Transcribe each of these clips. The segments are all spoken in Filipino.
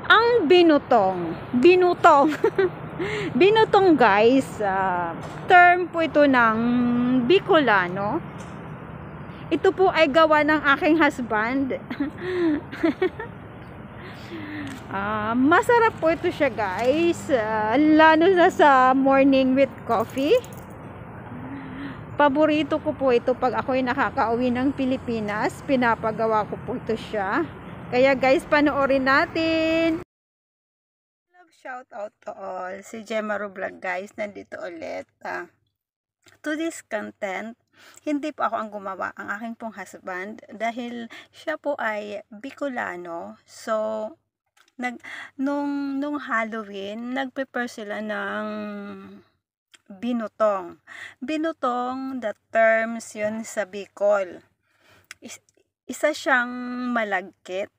Ang binutong binutong guys, term po ito ng Bicolano. Ito po ay gawa ng aking husband. Masarap po ito siya guys, lalo na sa morning with coffee. Paborito ko po ito pag ako'y nakakauwi ng Pilipinas. Pinapagawa ko po ito siya. Kaya guys, panoorin natin. Love shout out to all. Si Gemma Vlog guys, nandito ulit. To this content, hindi po ako ang gumawa, ang aking pong husband, dahil siya po ay Bicolano. So, nung Halloween, nag-prepare sila ng binutong. Binutong, the terms yun sa Bicol. Isa siyang malagkit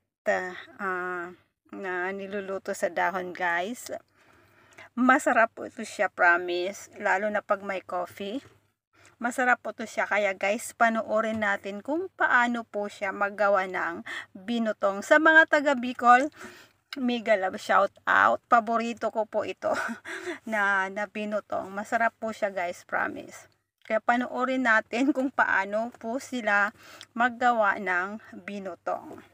na niluluto sa dahon guys. Masarap po ito siya, promise. Lalo na pag may coffee. Masarap po ito siya. Kaya guys, panoorin natin kung paano po siya maggawa ng binutong. Sa mga taga Bicol, mega love shout out. Paborito ko po ito na binutong. Masarap po siya guys, promise. Kaya panoorin natin kung paano po sila maggawa ng binutong.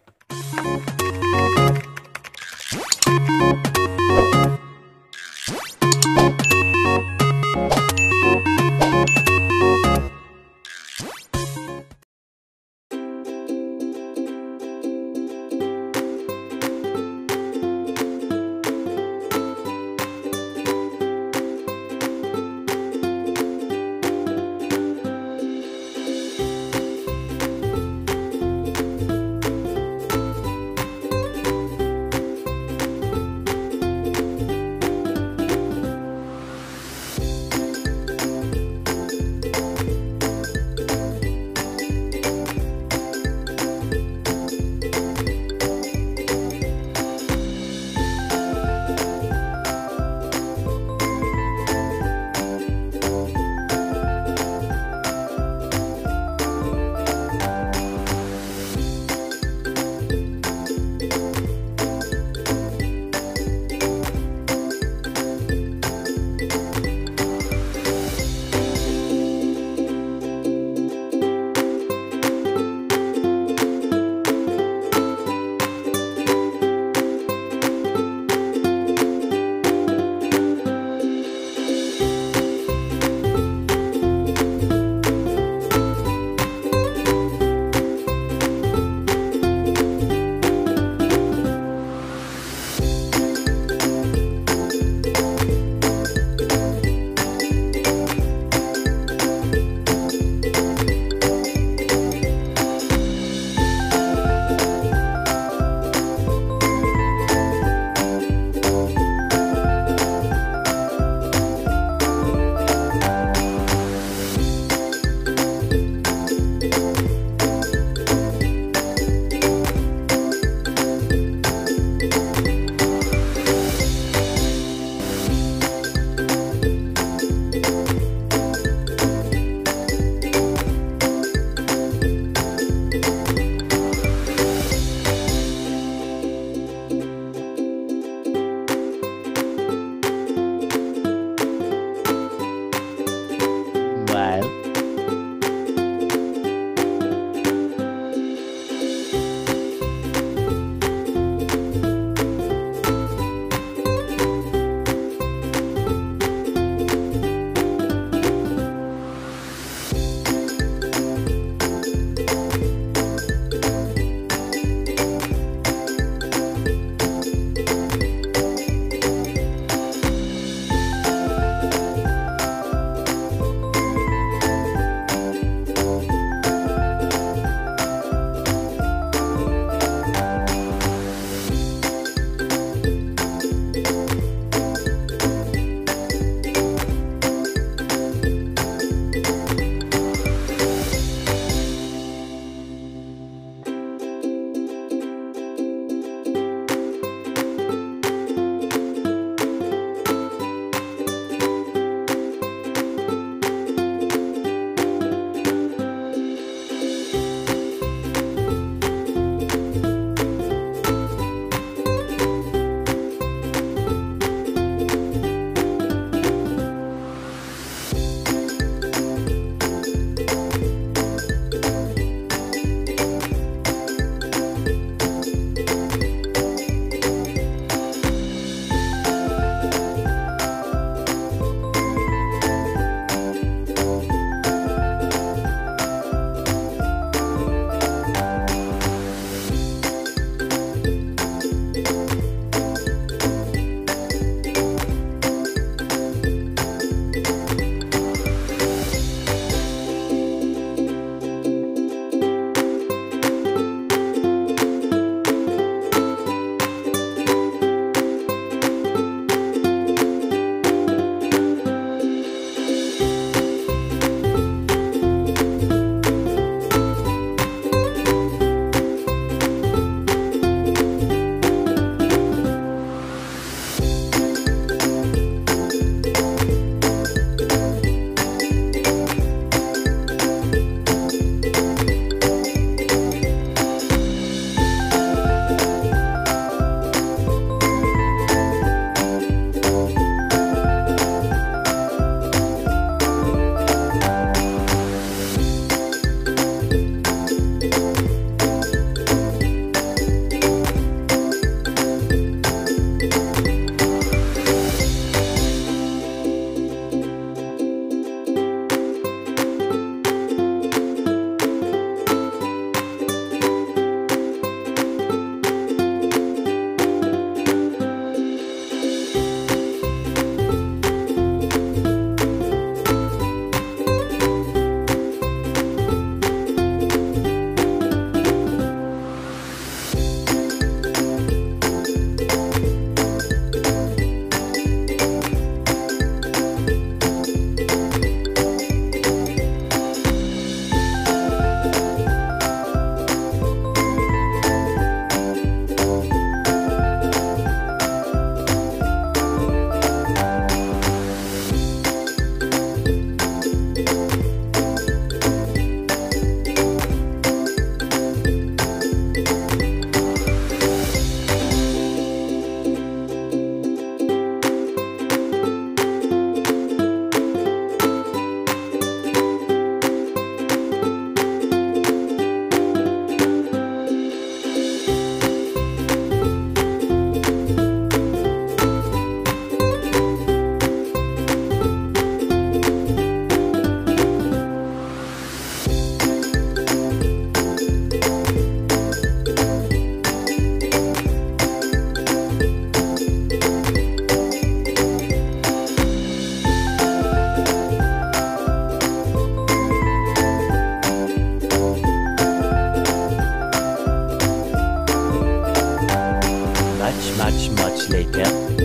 Much later.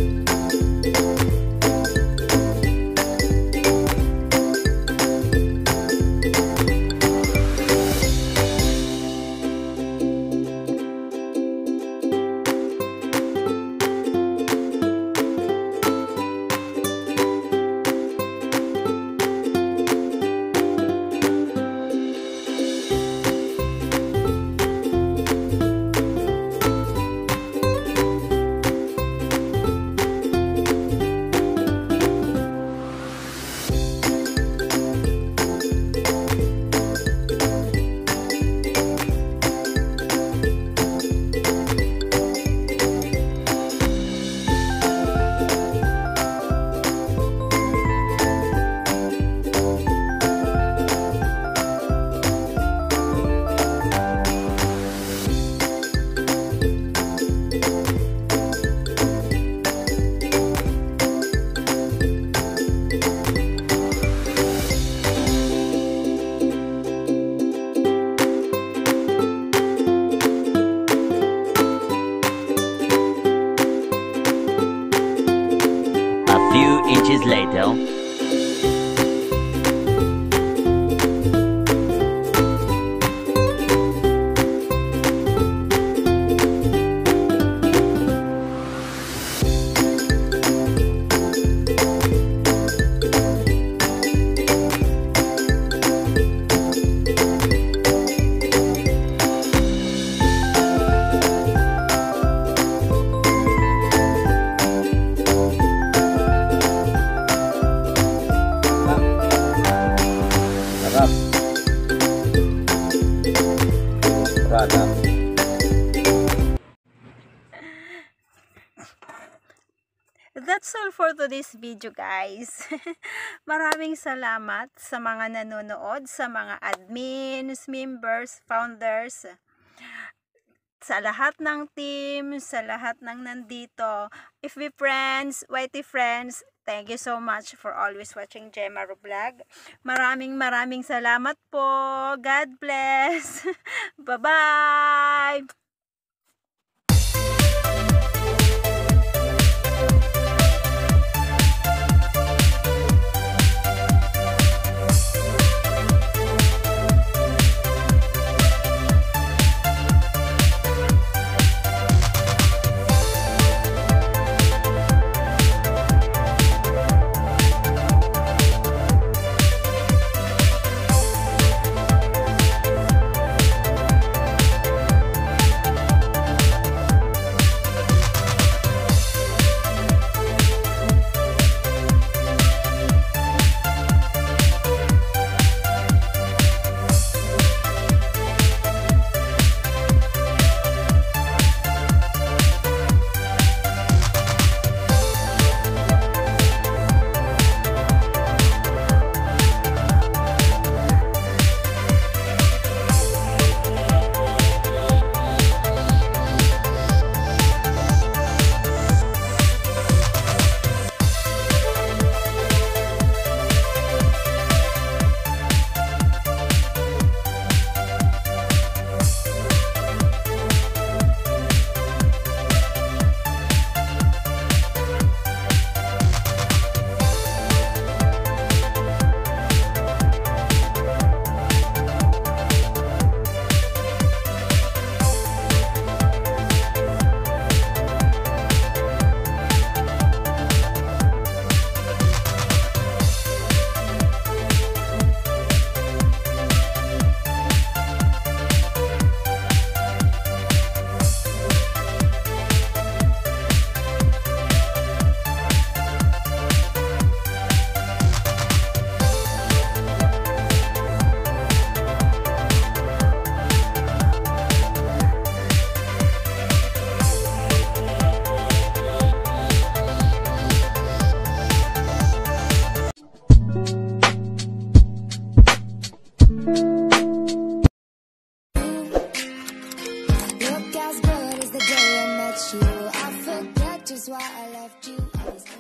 Few inches later. That's all for today's video, guys. Maraming salamat sa mga nanonood, sa mga admins, members, founders, sa lahat ng team, sa lahat ng nandito. FB friends, YT friends, thank you so much for always watching Gemma Vlog. Maraming salamat po. God bless. Bye-bye. Look as good as the day I met you. I forget just why I left you.